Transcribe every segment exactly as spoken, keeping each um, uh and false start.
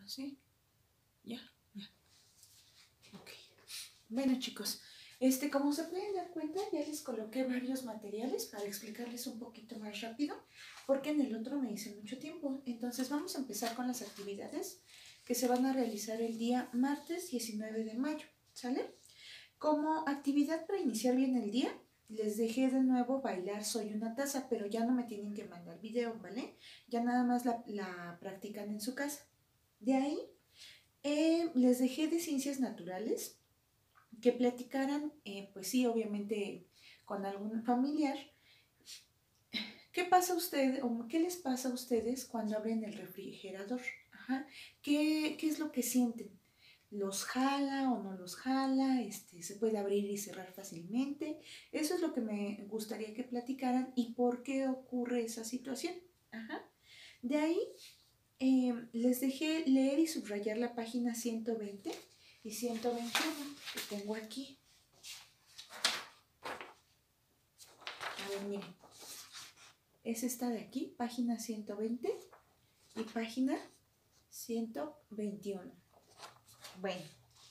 Ahora sí. Ya, ya. Ok. Bueno, chicos, este, como se pueden dar cuenta, ya les coloqué varios materiales para explicarles un poquito más rápido, porque en el otro me hice mucho tiempo. Entonces vamos a empezar con las actividades que se van a realizar el día martes diecinueve de mayo, ¿sale? Como actividad para iniciar bien el día, les dejé de nuevo bailar Soy una taza, pero ya no me tienen que mandar video, ¿vale? Ya nada más la, la practican en su casa. De ahí, eh, les dejé de ciencias naturales, que platicaran, eh, pues sí, obviamente con algún familiar. ¿Qué pasa a ustedes, o qué les pasa a ustedes cuando abren el refrigerador? Ajá. ¿Qué, qué es lo que sienten? ¿Los jala o no los jala? Este, ¿se puede abrir y cerrar fácilmente? Eso es lo que me gustaría que platicaran y por qué ocurre esa situación. Ajá. De ahí, eh, les dejé leer y subrayar la página ciento veinte y ciento veintiuno que tengo aquí. A ver, miren. Es esta de aquí, página ciento veinte y página ciento veintiuno. Bueno,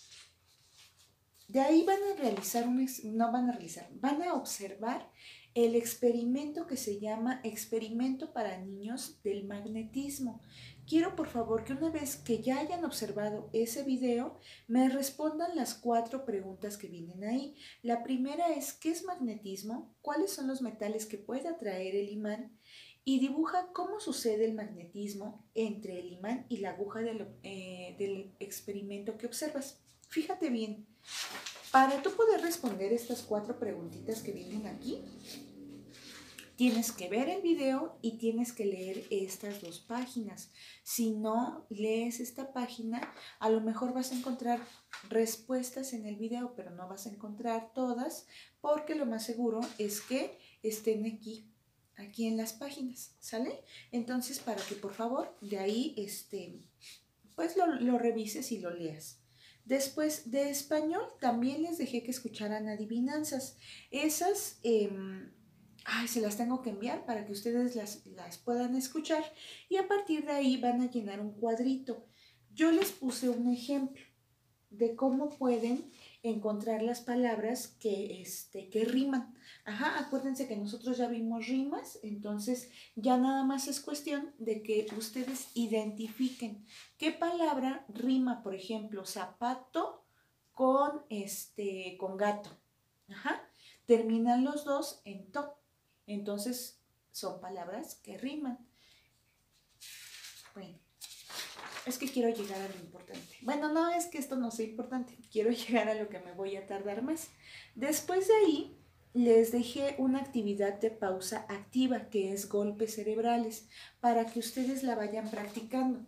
de ahí van a realizar, un, no van a realizar, van a observar el experimento que se llama Experimento para Niños del Magnetismo. Quiero por favor que una vez que ya hayan observado ese video, me respondan las cuatro preguntas que vienen ahí. La primera es, ¿qué es magnetismo? ¿Cuáles son los metales que puede atraer el imán? Y dibuja cómo sucede el magnetismo entre el imán y la aguja del, eh, del experimento que observas. Fíjate bien, para tú poder responder estas cuatro preguntitas que vienen aquí, tienes que ver el video y tienes que leer estas dos páginas. Si no lees esta página, a lo mejor vas a encontrar respuestas en el video, pero no vas a encontrar todas, porque lo más seguro es que estén aquí, aquí en las páginas, ¿sale? Entonces, para que por favor de ahí, este, pues lo, lo revises y lo leas. Después de español, también les dejé que escucharan adivinanzas. Esas... Eh, Ay, se las tengo que enviar para que ustedes las, las puedan escuchar y a partir de ahí van a llenar un cuadrito. Yo les puse un ejemplo de cómo pueden encontrar las palabras que, este, que riman. Ajá, acuérdense que nosotros ya vimos rimas, entonces ya nada más es cuestión de que ustedes identifiquen qué palabra rima, por ejemplo, zapato con, este, con gato. Ajá, terminan los dos en to. Entonces, son palabras que riman. Bueno, es que quiero llegar a lo importante. Bueno, no es que esto no sea importante, quiero llegar a lo que me voy a tardar más. Después de ahí, les dejé una actividad de pausa activa, que es golpes cerebrales, para que ustedes la vayan practicando.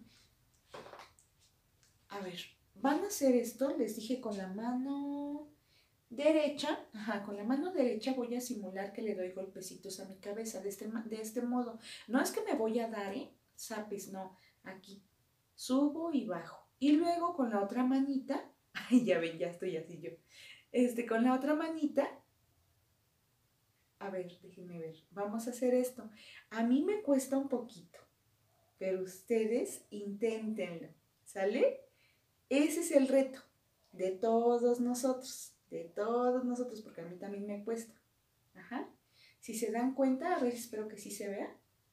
A ver, van a hacer esto, les dije con la mano... derecha, ajá, con la mano derecha voy a simular que le doy golpecitos a mi cabeza de este, de este modo. No es que me voy a dar, ¿eh? Zapes, no, aquí. Subo y bajo. Y luego con la otra manita, ay, ya ven, ya estoy así yo. Este, con la otra manita, a ver, déjenme ver, vamos a hacer esto. A mí me cuesta un poquito, pero ustedes inténtenlo, ¿sale? Ese es el reto de todos nosotros. De todos nosotros, porque a mí también me cuesta. Ajá. Si se dan cuenta, a ver, espero que sí se vea.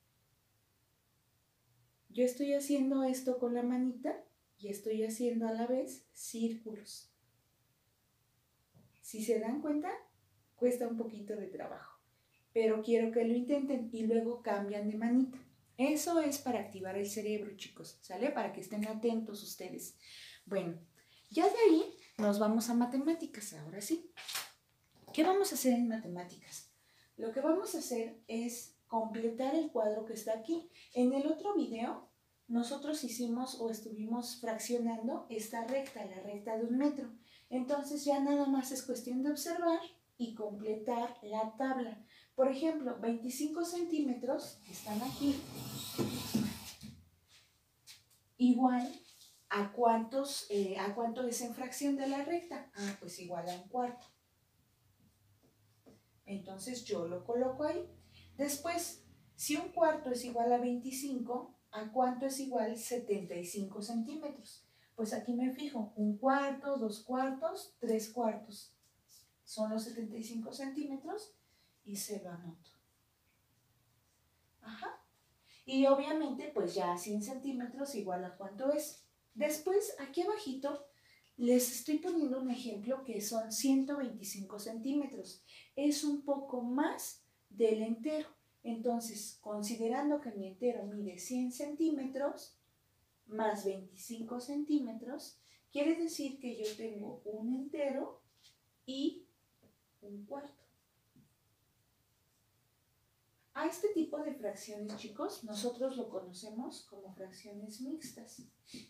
Yo estoy haciendo esto con la manita y estoy haciendo a la vez círculos. Si se dan cuenta, cuesta un poquito de trabajo, pero quiero que lo intenten y luego cambian de manita. Eso es para activar el cerebro, chicos, ¿sale? Para que estén atentos ustedes. Bueno, ya de ahí nos vamos a matemáticas, ahora sí. ¿Qué vamos a hacer en matemáticas? Lo que vamos a hacer es completar el cuadro que está aquí. En el otro video, nosotros hicimos o estuvimos fraccionando esta recta, la recta de un metro. Entonces ya nada más es cuestión de observar y completar la tabla. Por ejemplo, veinticinco centímetros, que están aquí, igual a, cuántos, eh, a cuánto es en fracción de la recta. Ah, pues igual a un cuarto. Entonces yo lo coloco ahí. Después, si un cuarto es igual a veinticinco, ¿A cuánto es igual setenta y cinco centímetros? Pues aquí me fijo, un cuarto, dos cuartos, tres cuartos. Son los setenta y cinco centímetros y se lo anoto. Ajá. Y obviamente, pues ya cien centímetros igual a cuánto es. Después, aquí abajito, les estoy poniendo un ejemplo que son ciento veinticinco centímetros. Es un poco más del entero. Entonces, considerando que mi entero mide cien centímetros más veinticinco centímetros, quiere decir que yo tengo un entero y un cuarto. A este tipo de fracciones, chicos, nosotros lo conocemos como fracciones mixtas.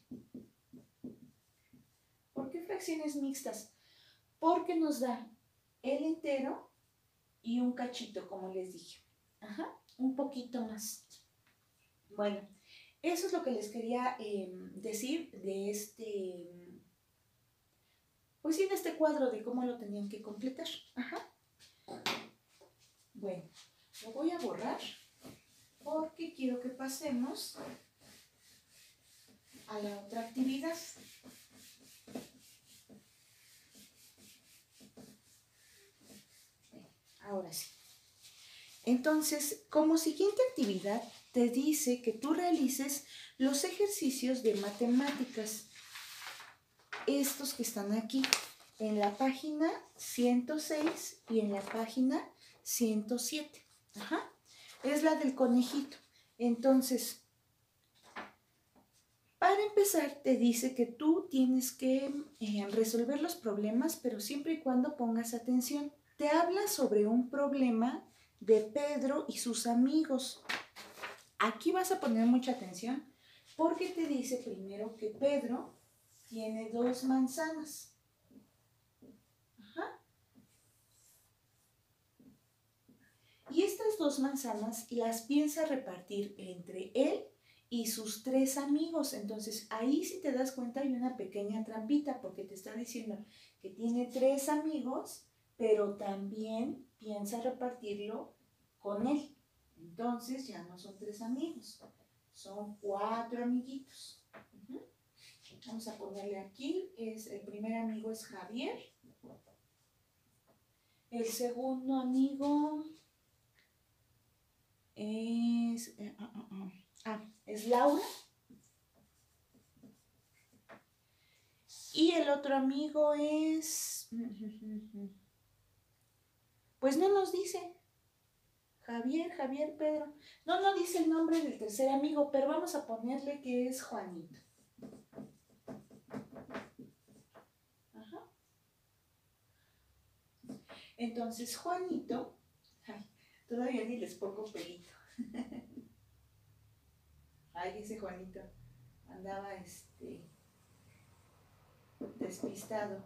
¿Por qué fracciones mixtas? Porque nos da el entero y un cachito, como les dije. Ajá, un poquito más. Bueno, eso es lo que les quería eh, decir de este, pues sí, de este cuadro de cómo lo tenían que completar. Ajá. Bueno, lo voy a borrar porque quiero que pasemos a la otra actividad. Ahora sí. Entonces, como siguiente actividad, te dice que tú realices los ejercicios de matemáticas. Estos que están aquí, en la página ciento seis y en la página ciento siete. Ajá. Es la del conejito. Entonces, para empezar, te dice que tú tienes que eh, resolver los problemas, pero siempre y cuando pongas atención. Te habla sobre un problema de Pedro y sus amigos. Aquí vas a poner mucha atención porque te dice primero que Pedro tiene dos manzanas. Ajá. Y estas dos manzanas las piensa repartir entre él y sus tres amigos. Entonces, ahí si te das cuenta hay una pequeña trampita porque te está diciendo que tiene tres amigos, pero también piensa repartirlo con él. Entonces, ya no son tres amigos, son cuatro amiguitos. Uh-huh. Vamos a ponerle aquí, es, el primer amigo es Javier. El segundo amigo es, eh, uh, uh, uh. Ah, es Laura. Y el otro amigo es, pues no nos dice. Javier, Javier, Pedro. No, no dice el nombre del tercer amigo, pero vamos a ponerle que es Juanito. Ajá. Entonces, Juanito, ay, todavía ni les pongo pelito. Ay, ese Juanito andaba este despistado.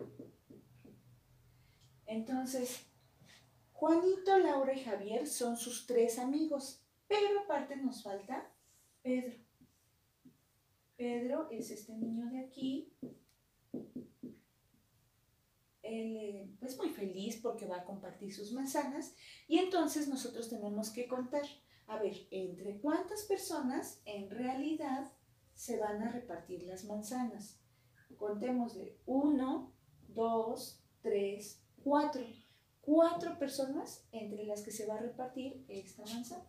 Entonces, Juanito, Laura y Javier son sus tres amigos, pero aparte nos falta Pedro. Pedro es este niño de aquí. Él es muy feliz porque va a compartir sus manzanas y entonces nosotros tenemos que contar, a ver, entre cuántas personas en realidad se van a repartir las manzanas. Contemos de uno, dos, tres, cuatro. Cuatro personas entre las que se va a repartir esta manzana.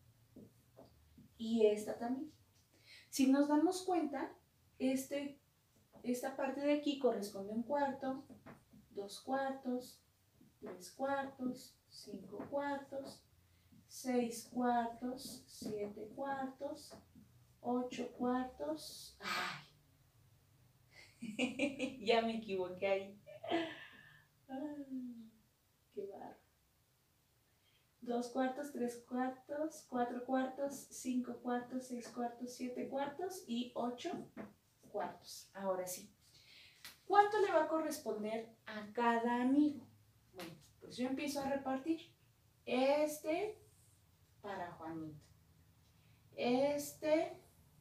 Y esta también. Si nos damos cuenta, este, esta parte de aquí corresponde a un cuarto, dos cuartos, tres cuartos, cinco cuartos, seis cuartos, siete cuartos, ocho cuartos. ¡Ay! Ya me equivoqué ahí. Ay, qué barro. Dos cuartos, tres cuartos, cuatro cuartos, cinco cuartos, seis cuartos, siete cuartos y ocho cuartos. Ahora sí. ¿Cuánto le va a corresponder a cada amigo? Bueno, pues yo empiezo a repartir. Este para Juanito. Este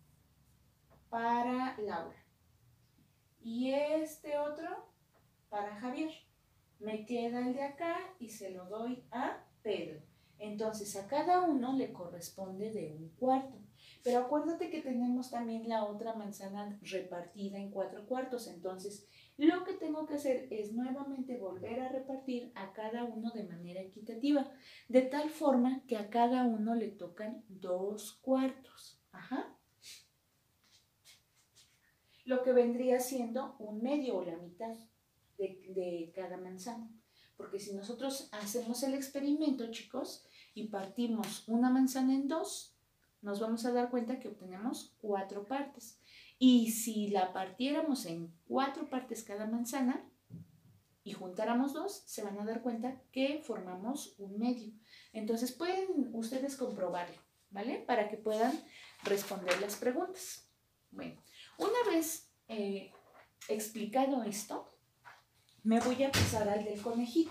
para Laura. Y este otro para Javier. Me queda el de acá y se lo doy a Pedro. Entonces a cada uno le corresponde de un cuarto. Pero acuérdate que tenemos también la otra manzana repartida en cuatro cuartos. Entonces, lo que tengo que hacer es nuevamente volver a repartir a cada uno de manera equitativa, de tal forma que a cada uno le tocan dos cuartos. Ajá. Lo que vendría siendo un medio o la mitad de, de cada manzana. Porque si nosotros hacemos el experimento, chicos, y partimos una manzana en dos, nos vamos a dar cuenta que obtenemos cuatro partes. Y si la partiéramos en cuatro partes cada manzana y juntáramos dos, se van a dar cuenta que formamos un medio. Entonces pueden ustedes comprobarlo, ¿vale? Para que puedan responder las preguntas. Bueno, una vez eh, explicado esto, me voy a pasar al del conejito.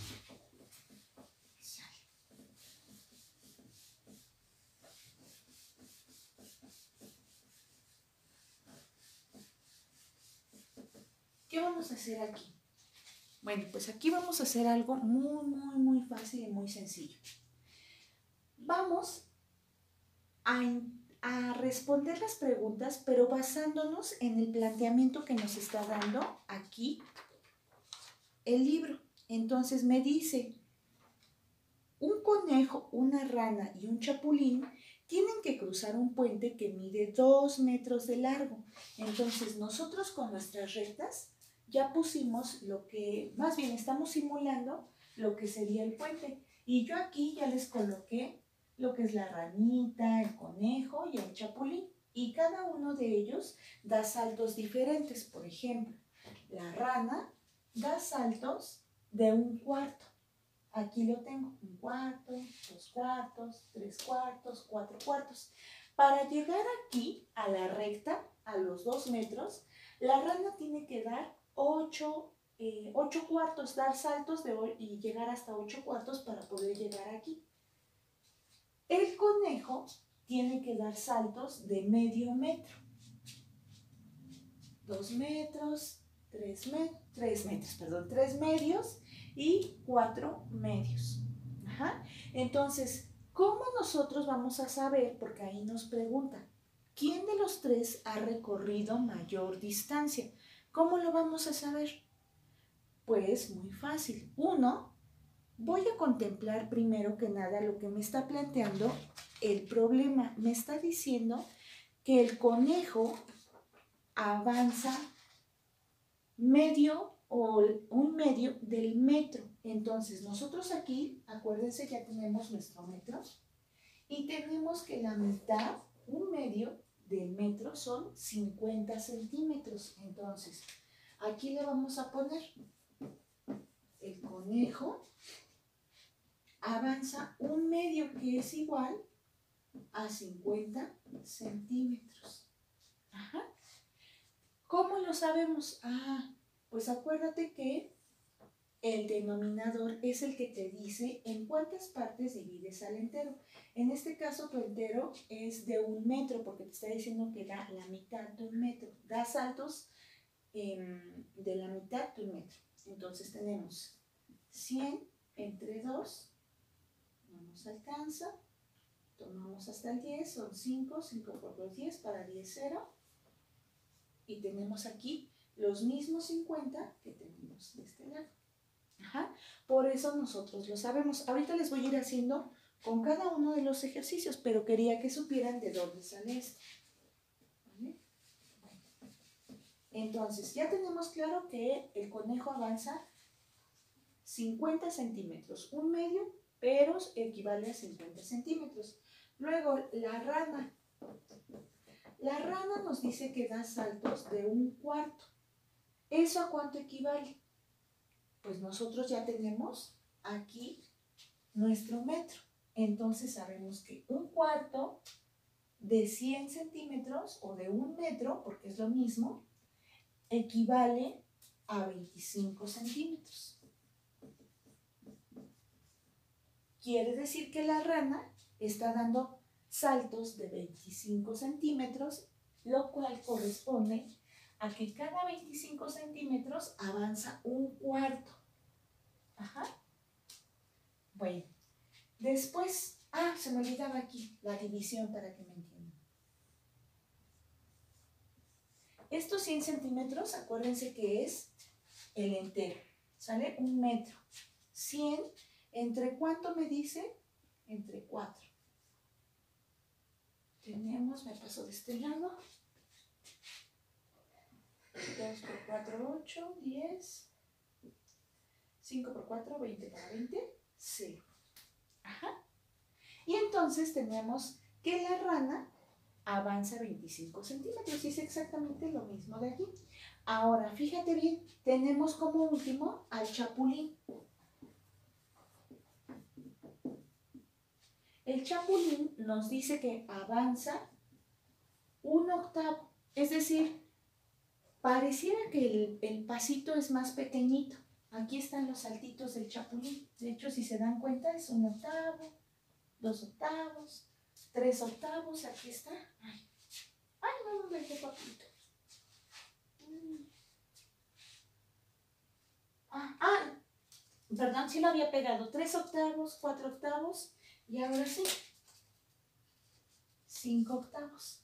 ¿Qué vamos a hacer aquí? Bueno, pues aquí vamos a hacer algo muy, muy, muy fácil y muy sencillo. Vamos a, a responder las preguntas, pero basándonos en el planteamiento que nos está dando aquí el libro. Entonces me dice, un conejo, una rana y un chapulín tienen que cruzar un puente que mide dos metros de largo. Entonces nosotros con nuestras rectas ya pusimos lo que, más bien estamos simulando lo que sería el puente. Y yo aquí ya les coloqué lo que es la ranita, el conejo y el chapulín. Y cada uno de ellos da saltos diferentes. Por ejemplo, la rana da saltos de un cuarto. Aquí lo tengo, un cuarto, dos cuartos, tres cuartos, cuatro cuartos. Para llegar aquí a la recta, a los dos metros, la rana tiene que dar ocho, eh, ocho cuartos, dar saltos de, y llegar hasta ocho cuartos para poder llegar aquí. El conejo tiene que dar saltos de medio metro. Dos metros, tres, met tres metros, perdón, tres medios y cuatro medios. Ajá. Entonces, ¿cómo nosotros vamos a saber? Porque ahí nos preguntan, ¿quién de los tres ha recorrido mayor distancia? ¿Cómo lo vamos a saber? Pues muy fácil. Uno, voy a contemplar primero que nada lo que me está planteando el problema. Me está diciendo que el conejo avanza medio o un medio del metro. Entonces nosotros aquí, acuérdense, ya tenemos nuestro metro y tenemos que la mitad, un medio del metro son cincuenta centímetros. Entonces aquí le vamos a poner el conejo avanza un medio que es igual a cincuenta centímetros. Ajá. ¿Cómo lo sabemos? Ah, pues acuérdate que el denominador es el que te dice en cuántas partes divides al entero. En este caso tu entero es de un metro porque te está diciendo que da la mitad de un metro. Da saltos eh, de la mitad de un metro. Entonces tenemos cien entre dos, no nos alcanza. Tomamos hasta el diez, son cinco, cinco por dos, diez, para diez, cero. Y tenemos aquí los mismos cincuenta que tenemos de este lado. Ajá. Por eso nosotros lo sabemos. Ahorita les voy a ir haciendo con cada uno de los ejercicios, pero quería que supieran de dónde sale esto. ¿Vale? Bueno. Entonces, ya tenemos claro que el conejo avanza cincuenta centímetros, un medio, pero equivale a cincuenta centímetros. Luego, la rana. La rana nos dice que da saltos de un cuarto. ¿Eso a cuánto equivale? Pues nosotros ya tenemos aquí nuestro metro. Entonces sabemos que un cuarto de cien centímetros o de un metro, porque es lo mismo, equivale a veinticinco centímetros. Quiere decir que la rana está dando saltos de veinticinco centímetros, lo cual corresponde a que cada veinticinco centímetros avanza un cuarto. Ajá. Bueno, después, ah, se me olvidaba aquí la división para que me entiendan. Estos cien centímetros, acuérdense que es el entero, ¿sale? Un metro. cien, ¿entre cuánto me dice? Entre cuatro. Tenemos, me paso de este lado. dos por cuatro, ocho, diez. cinco por cuatro, veinte para veinte, cero. Ajá. Y entonces tenemos que la rana avanza veinticinco centímetros y es exactamente lo mismo de aquí. Ahora, fíjate bien, tenemos como último al chapulín. El chapulín nos dice que avanza un octavo, es decir, pareciera que el, el pasito es más pequeñito. Aquí están los saltitos del chapulín. De hecho, si se dan cuenta, es un octavo, dos octavos, tres octavos, aquí está. Ay, ay no, no dejé papito. Ah, ah, perdón, sí lo había pegado. Tres octavos, cuatro octavos y ahora sí, cinco octavos,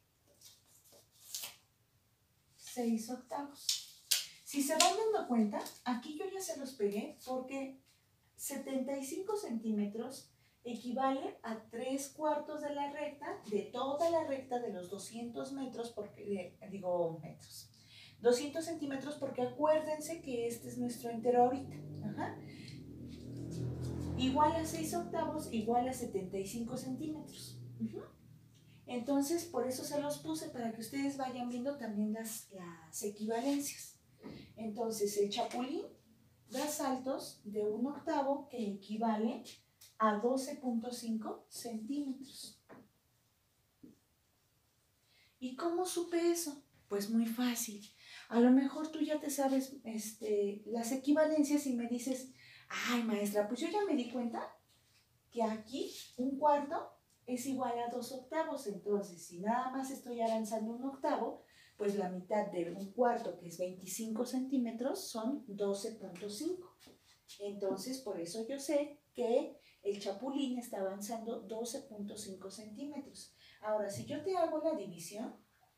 seis octavos. Si se van dando cuenta, aquí yo ya se los pegué porque setenta y cinco centímetros equivale a tres cuartos de la recta, de toda la recta de los doscientos metros, porque, digo metros, doscientos centímetros, porque acuérdense que este es nuestro entero ahorita. Ajá. Igual a seis octavos, igual a setenta y cinco centímetros. Uh-huh. Entonces, por eso se los puse, para que ustedes vayan viendo también las, las equivalencias. Entonces, el chapulín da saltos de un octavo que equivale a doce punto cinco centímetros. ¿Y cómo supe eso? Pues muy fácil. A lo mejor tú ya te sabes este, las equivalencias y me dices, ay maestra, pues yo ya me di cuenta que aquí un cuarto es igual a dos octavos. Entonces, si nada más estoy avanzando un octavo, pues la mitad de un cuarto, que es veinticinco centímetros, son doce punto cinco. Entonces, por eso yo sé que el chapulín está avanzando doce punto cinco centímetros. Ahora, si yo te hago la división,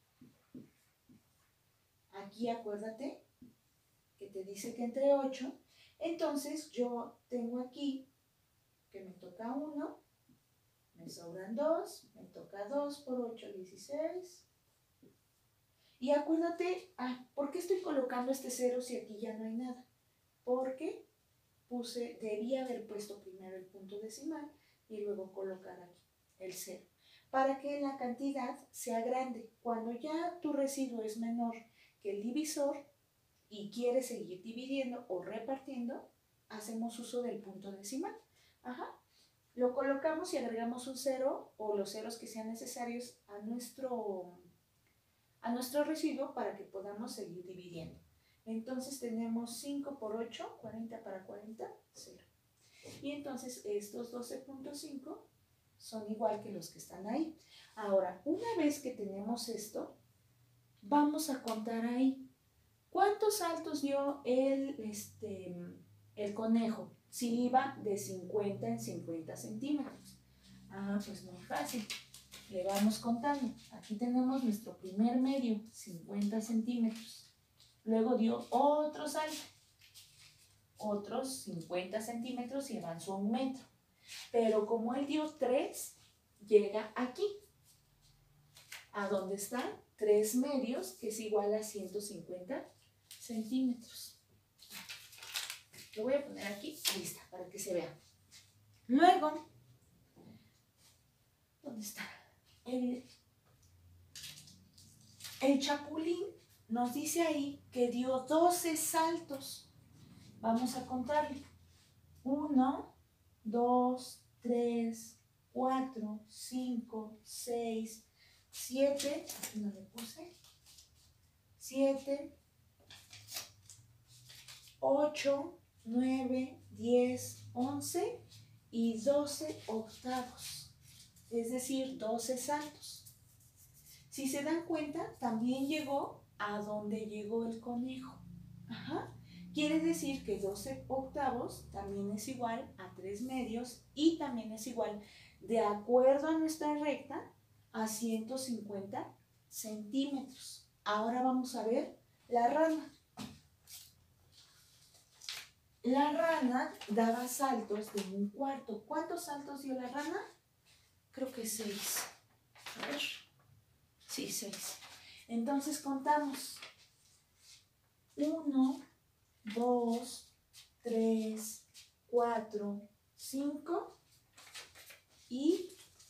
aquí acuérdate que te dice que entre ocho, entonces yo tengo aquí que me toca uno, me sobran dos, me toca dos por ocho, dieciséis. Y acuérdate, ah, ¿por qué estoy colocando este cero si aquí ya no hay nada? Porque puse, debía haber puesto primero el punto decimal y luego colocar aquí el cero, para que la cantidad sea grande. Cuando ya tu residuo es menor que el divisor y quieres seguir dividiendo o repartiendo, hacemos uso del punto decimal. Ajá. Lo colocamos y agregamos un cero o los ceros que sean necesarios a nuestro, a nuestro residuo para que podamos seguir dividiendo. Entonces tenemos cinco por ocho, cuarenta para cuarenta, cero. Y entonces estos doce punto cinco son igual que los que están ahí. Ahora, una vez que tenemos esto, vamos a contar ahí. ¿Cuántos saltos dio el, este, el conejo? Si iba de cincuenta en cincuenta centímetros. Ah, pues muy fácil. Le vamos contando. Aquí tenemos nuestro primer medio, cincuenta centímetros. Luego dio otro salto, otros cincuenta centímetros y avanzó un metro. Pero como él dio tres, llega aquí, a donde están tres medios, que es igual a ciento cincuenta centímetros. Lo voy a poner aquí, ahí está, para que se vea. Luego, ¿dónde está? El, el chapulín nos dice ahí que dio doce saltos. Vamos a contarle. uno, dos, tres, cuatro, cinco, seis, siete. Aquí no le puse. siete, ocho, nueve, diez, once y doce octavos. Es decir, doce saltos. Si se dan cuenta, también llegó a donde llegó el conejo. Ajá. Quiere decir que doce octavos también es igual a tres medios y también es igual, de acuerdo a nuestra recta, a ciento cincuenta centímetros. Ahora vamos a ver la rana. La rana daba saltos de un cuarto. ¿Cuántos saltos dio la rana? Creo que seis. A ver. Sí, seis. Entonces contamos. Uno, dos, tres, cuatro, cinco y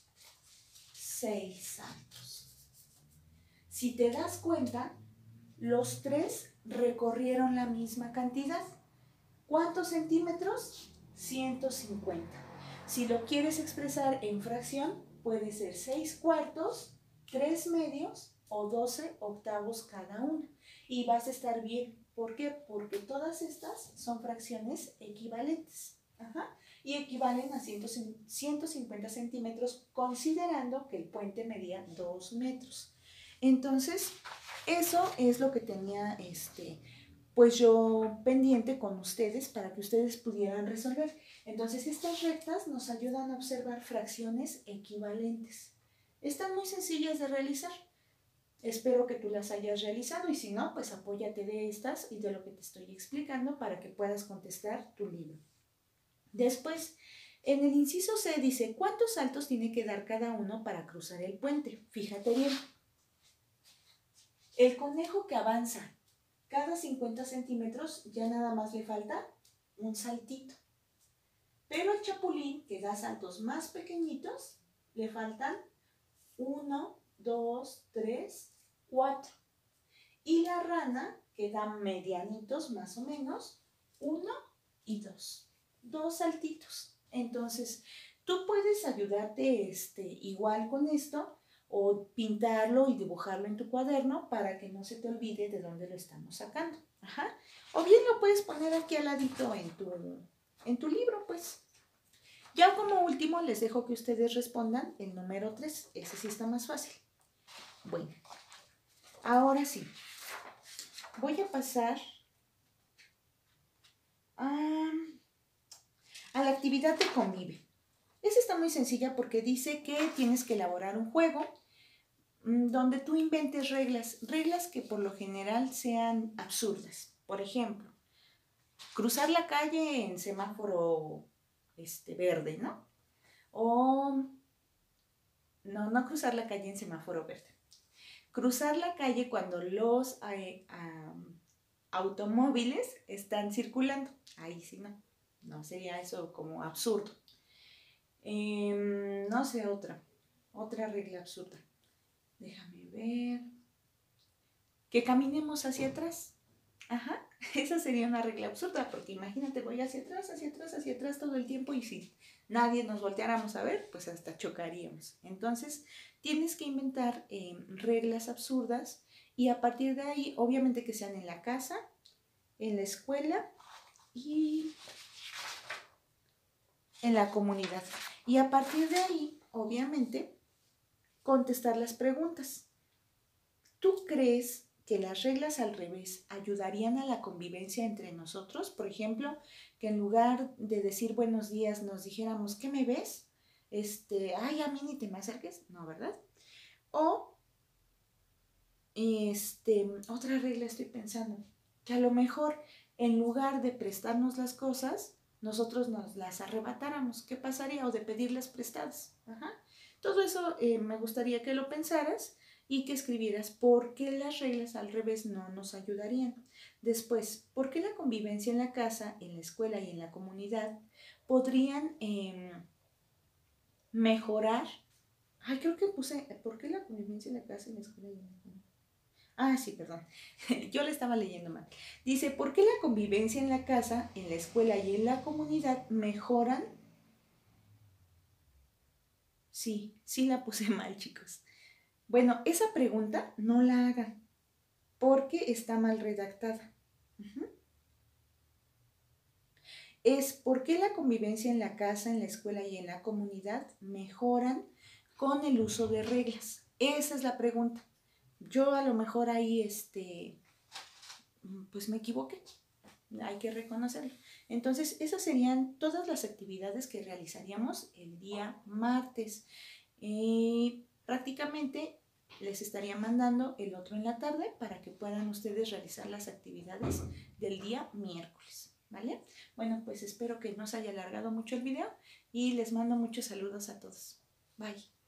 seis saltos. Si te das cuenta, los tres recorrieron la misma cantidad. ¿Cuántos centímetros? ciento cincuenta. Si lo quieres expresar en fracción, puede ser seis cuartos, tres medios o doce octavos cada una. Y vas a estar bien. ¿Por qué? Porque todas estas son fracciones equivalentes. Ajá. Y equivalen a ciento cincuenta centímetros, considerando que el puente medía dos metros. Entonces, eso es lo que tenía este, pues yo pendiente con ustedes para que ustedes pudieran resolver. Entonces, estas rectas nos ayudan a observar fracciones equivalentes. Están muy sencillas de realizar. Espero que tú las hayas realizado y si no, pues apóyate de estas y de lo que te estoy explicando para que puedas contestar tu libro. Después, en el inciso C dice, ¿cuántos saltos tiene que dar cada uno para cruzar el puente? Fíjate bien. El conejo que avanza cada cincuenta centímetros ya nada más le falta un saltito. Pero el chapulín que da saltos más pequeñitos le faltan uno, dos, tres, cuatro. Y la rana que da medianitos más o menos, uno y dos. Dos saltitos. Entonces, tú puedes ayudarte este, igual con esto o pintarlo y dibujarlo en tu cuaderno para que no se te olvide de dónde lo estamos sacando. Ajá. O bien lo puedes poner aquí al ladito en tu, en tu libro, pues. Ya como último les dejo que ustedes respondan el número tres. Ese sí está más fácil. Bueno, ahora sí. Voy a pasar a, a la actividad de convive. Esa está muy sencilla porque dice que tienes que elaborar un juego donde tú inventes reglas, reglas que por lo general sean absurdas. Por ejemplo, cruzar la calle en semáforo este, verde, ¿no? O no, no cruzar la calle en semáforo verde. Cruzar la calle cuando los eh, um, automóviles están circulando. Ahí sí no, no sería eso como absurdo. Eh, no sé, otra, otra regla absurda. Déjame ver. Que caminemos hacia atrás. Ajá, esa sería una regla absurda, porque imagínate, voy hacia atrás, hacia atrás, hacia atrás todo el tiempo y si nadie nos volteáramos a ver, pues hasta chocaríamos. Entonces, tienes que inventar eh, reglas absurdas y a partir de ahí, obviamente que sean en la casa, en la escuela y en la comunidad. Y a partir de ahí, obviamente, contestar las preguntas. ¿Tú crees que las reglas al revés ayudarían a la convivencia entre nosotros? Por ejemplo, que en lugar de decir buenos días nos dijéramos, ¿qué me ves? Este, ay, a mí ni te me acerques. No, ¿verdad? O, este, otra regla estoy pensando, que a lo mejor en lugar de prestarnos las cosas, nosotros nos las arrebatáramos. ¿Qué pasaría? O de pedirlas prestadas. Ajá. Todo eso eh, me gustaría que lo pensaras y que escribieras por qué las reglas al revés no nos ayudarían. Después, ¿por qué la convivencia en la casa, en la escuela y en la comunidad podrían eh, mejorar? Ay, creo que puse, ¿por qué la convivencia en la casa, en la escuela y en la comunidad? Ah, sí, perdón. Yo le estaba leyendo mal. Dice, ¿por qué la convivencia en la casa, en la escuela y en la comunidad mejoran? Sí, sí la puse mal, chicos. Bueno, esa pregunta no la hagan porque está mal redactada. Uh-huh. Es ¿por qué la convivencia en la casa, en la escuela y en la comunidad mejoran con el uso de reglas? Esa es la pregunta. Yo a lo mejor ahí, este, pues me equivoqué. Hay que reconocerlo. Entonces, esas serían todas las actividades que realizaríamos el día martes. Eh, prácticamente les estaría mandando el otro en la tarde para que puedan ustedes realizar las actividades del día miércoles, ¿vale? Bueno, pues espero que no se haya alargado mucho el video y les mando muchos saludos a todos. Bye.